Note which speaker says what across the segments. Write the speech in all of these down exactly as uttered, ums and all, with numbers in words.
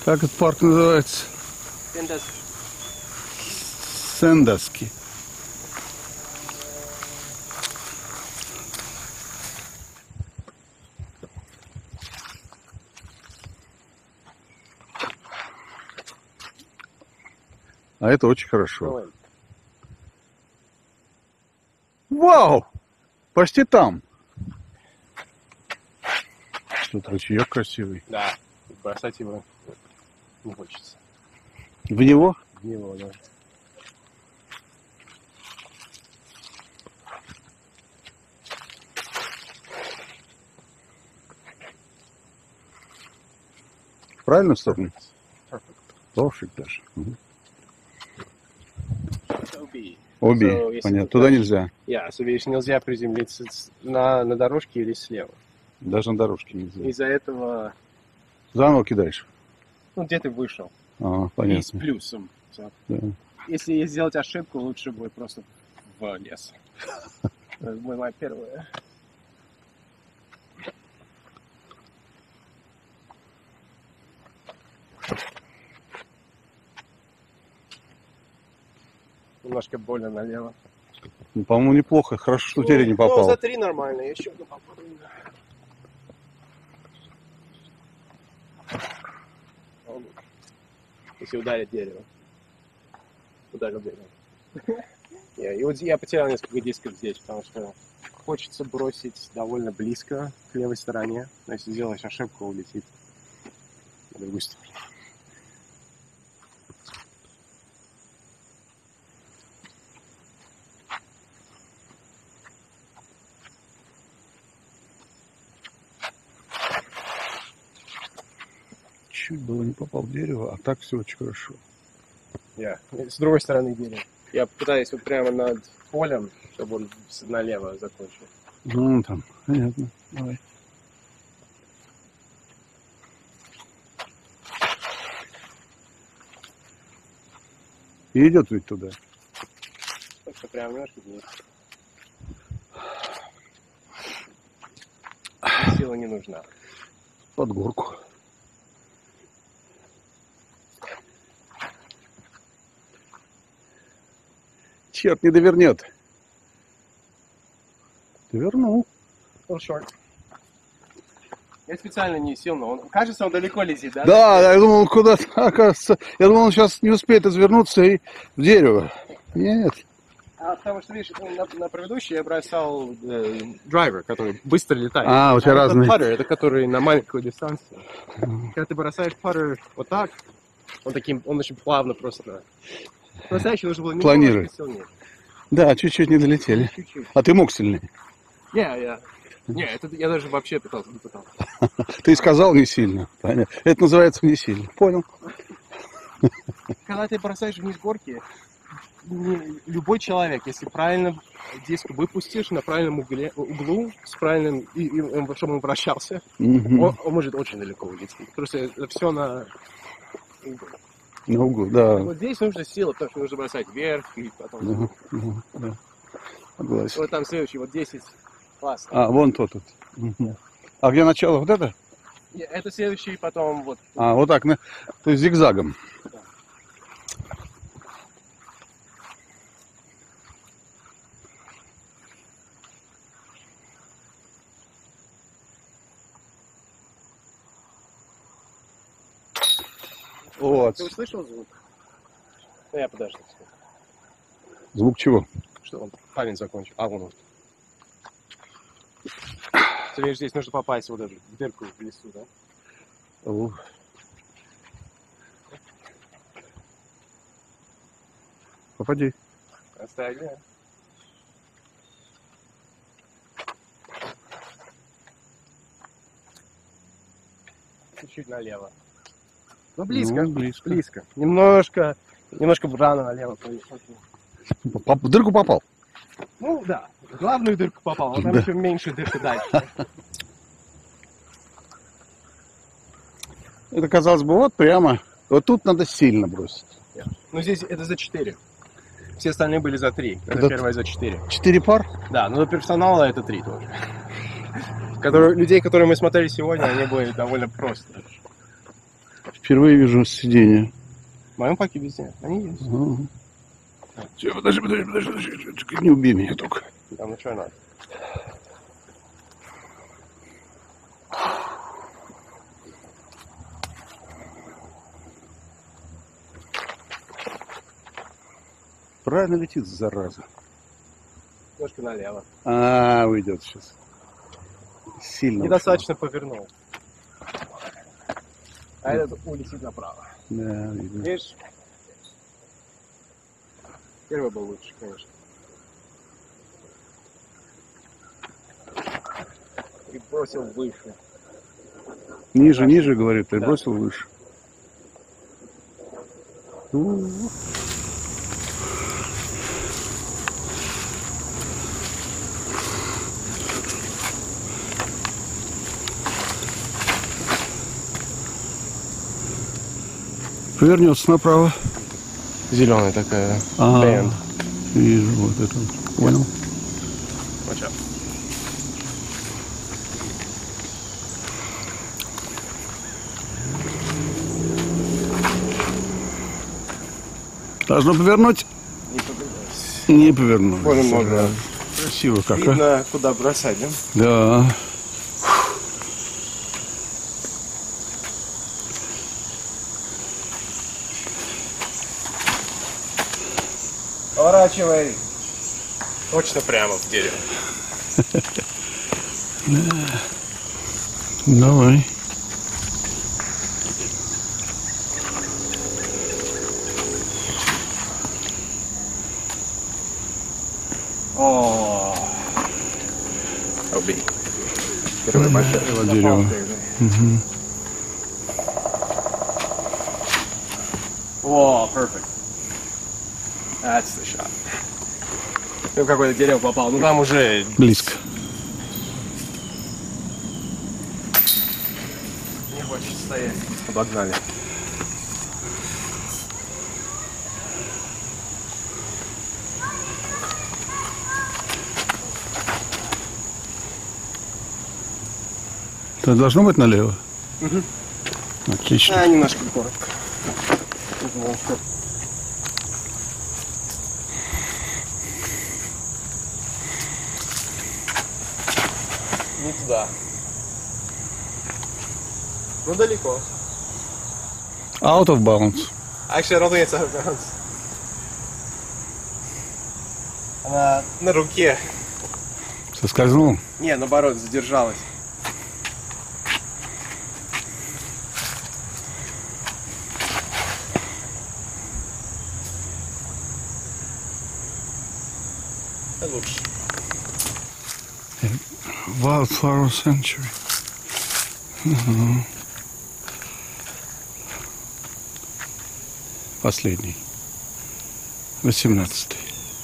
Speaker 1: Как этот парк называется?
Speaker 2: Сендоски.
Speaker 1: Сендоски. А это очень хорошо. Вау! Почти там. Тут ручеек красивый.
Speaker 2: Да, бросать его не хочется.
Speaker 1: В него?
Speaker 2: В него, да.
Speaker 1: В правильную сторону? Perfect даже. Угу. Обе, so, понятно. Туда нельзя.
Speaker 2: Yeah, so, видишь, нельзя приземлиться на, на дорожке или слева.
Speaker 1: Даже на дорожке нельзя.
Speaker 2: Из-за этого...
Speaker 1: Заново кидаешь?
Speaker 2: Ну, где ты вышел.
Speaker 1: А, понятно.
Speaker 2: И с плюсом. So,
Speaker 1: да.
Speaker 2: Если сделать ошибку, лучше будет просто в лес. Это моя первая. Немножко больно налево.
Speaker 1: Ну, по-моему, неплохо. Хорошо, что ну, в дерево не попал.
Speaker 2: Ну, за три нормально. Еще одну попробуем. Если ударит дерево. Ударил дерево. Yeah, и вот я потерял несколько дисков здесь, потому что хочется бросить довольно близко к левой стороне. Но если сделаешь ошибку, улетит на другую сторону.
Speaker 1: Чуть было не попал в дерево, а так все очень хорошо.
Speaker 2: Я yeah. С другой стороны дерева. Я пытаюсь вот прямо над полем, чтобы он налево закончил.
Speaker 1: Ну там, понятно. Давай. И идет ведь туда.
Speaker 2: Только прямо немножко вниз. Сила не нужна.
Speaker 1: Под горку. Черт, не довернет. Довернул.
Speaker 2: Он шорт. Я специально не сел, но он, кажется, он далеко летит, да?
Speaker 1: Да, да, я думал, он куда-то, оказывается, я думал, он сейчас не успеет извернуться и в дерево. Нет.
Speaker 2: А потому что, видишь, на, на предыдущий я бросал э, драйвер, который быстро летает.
Speaker 1: А, у тебя
Speaker 2: а
Speaker 1: разные.
Speaker 2: Паттер, это который на маленькую дистанцию. Когда ты бросаешь паттер вот так, он таким, он очень плавно просто... Настоящий нужно было немного сильнее.
Speaker 1: Да, чуть-чуть не долетели. Чуть-чуть. А ты мог сильнее?
Speaker 2: Не, yeah, я... Yeah. Не, это я даже вообще пытался, не пытался.
Speaker 1: Ты сказал не сильно. Понятно. Это называется не сильно. Понял.
Speaker 2: Когда ты бросаешь вниз горки, любой человек, если правильно диск выпустишь на правильном угле, углу, с правильным, и, и чтобы он вращался, mm-hmm. он, он может очень далеко улететь. Просто это все на угол.
Speaker 1: На угол, да.
Speaker 2: Вот здесь нужна сила, потому что нужно бросать вверх и потом...
Speaker 1: Uh-huh. Uh-huh. Да. Согласен.
Speaker 2: Вот там следующий, вот десять. Класс.
Speaker 1: А, вон тот тут. Uh-huh. А где начало? Вот это?
Speaker 2: Это следующий, потом вот...
Speaker 1: А, вот так, на... то есть зигзагом.
Speaker 2: Да.
Speaker 1: Вот.
Speaker 2: Ты услышал звук? Ну, я подожду.
Speaker 1: Звук чего?
Speaker 2: Что он парень закончил. А, вон он. Ты видишь, здесь нужно попасть вот эту в дырку в лесу, да?
Speaker 1: О. Попади.
Speaker 2: Оставь, да. Чуть-чуть налево. Ну, близко,
Speaker 1: ну, близко.
Speaker 2: Близко. Немножко, немножко рано налево.
Speaker 1: В дырку попал?
Speaker 2: Ну, да. В главную дырку попал, а там да. Еще меньше дырка дальше.
Speaker 1: Это, казалось бы, вот прямо. Вот тут надо сильно бросить.
Speaker 2: Ну, здесь это за четыре. Все остальные были за три. Это, это первое за четыре.
Speaker 1: Четыре пар?
Speaker 2: Да, но до персонала это три тоже. Которые, людей, которые мы смотрели сегодня, они были довольно просто.
Speaker 1: Впервые вижу сиденья.
Speaker 2: В моем паке везде. Они есть.
Speaker 1: Ага. Все, подожди, подожди, подожди, подожди, не убей меня только.
Speaker 2: Там ну что надо?
Speaker 1: Правильно летит, зараза.
Speaker 2: Немножко налево.
Speaker 1: А, уйдет сейчас. Сильно.
Speaker 2: Недостаточно повернул. А этот улетит направо.
Speaker 1: Да, видно.
Speaker 2: Видишь? Первый был лучше, конечно. И бросил выше.
Speaker 1: Ниже, ниже, говорит, ты бросил выше. У-у-у. Повернется направо.
Speaker 2: Зеленая такая.
Speaker 1: А,
Speaker 2: Бэнд.
Speaker 1: вижу, вот это. Понял.
Speaker 2: Watch out.
Speaker 1: Должно повернуть?
Speaker 2: Не повернулась.
Speaker 1: Не повернулось.
Speaker 2: Можно много.
Speaker 1: Красиво как, а?
Speaker 2: Видно, куда бросать, да?
Speaker 1: Да.
Speaker 2: Поворачивай. Точно прямо в дерево.
Speaker 1: Давай.
Speaker 2: О, убей. Первое большое.
Speaker 1: Дерево, дерево. Угу.
Speaker 2: О, perfect. That's the shot. Ну, какое-то дерево попал. Ну, там уже...
Speaker 1: Близко.
Speaker 2: Не хочет стоять. Обогнали.
Speaker 1: Это должно быть налево?
Speaker 2: Угу.
Speaker 1: Отлично.
Speaker 2: А, немножко коротко. Немножко. Не туда. Ну, далеко.
Speaker 1: Out of bounds.
Speaker 2: Actually, I don't think it's out of bounds. Она на руке.
Speaker 1: Соскользнул?
Speaker 2: Не, наоборот, задержалась. Это лучше.
Speaker 1: Wildflower Sanctuary. Угу. Последний. Восемнадцатый.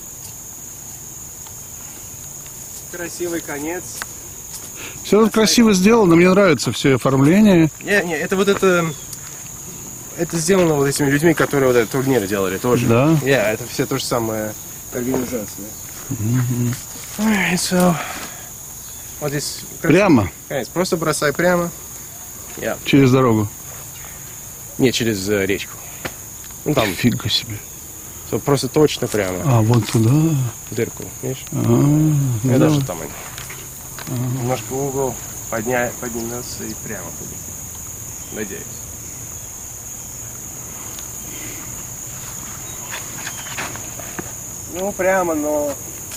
Speaker 2: Красивый конец.
Speaker 1: Все тут красиво сделано, мне нравится все оформление.
Speaker 2: Не, не, это вот это... Это сделано вот этими людьми, которые вот этот турнир делали тоже.
Speaker 1: Да?
Speaker 2: Yeah, это все то же самое организация.
Speaker 1: Угу.
Speaker 2: Alright, so... Вот здесь...
Speaker 1: Прямо?
Speaker 2: Конец. Просто бросай прямо. Yeah.
Speaker 1: Через дорогу?
Speaker 2: Не, через э, речку. Ну там...
Speaker 1: Фига себе.
Speaker 2: So, просто точно прямо.
Speaker 1: А, вот туда.
Speaker 2: В дырку, видишь?
Speaker 1: А, ну
Speaker 2: Я
Speaker 1: да.
Speaker 2: даже там они. Немножко угол подня... поднимется и прямо будет. Надеюсь. Ну, прямо, но...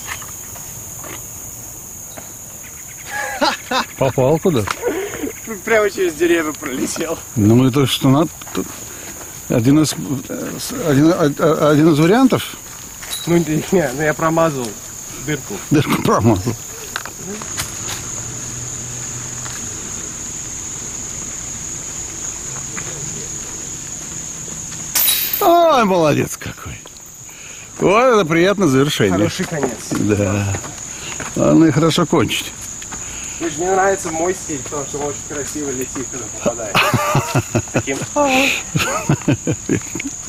Speaker 1: Попал куда?
Speaker 2: Прямо через деревья пролетел.
Speaker 1: Ну, это что надо? Один из, один, один из вариантов?
Speaker 2: Ну, не, ну я промазал дырку.
Speaker 1: Дырку промазал. Ой, молодец какой. Вот это приятное завершение.
Speaker 2: Хороший конец.
Speaker 1: Да. Главное хорошо кончить.
Speaker 2: Мне же не нравится мой стиль, потому что он очень красиво летит, когда попадает. Таким.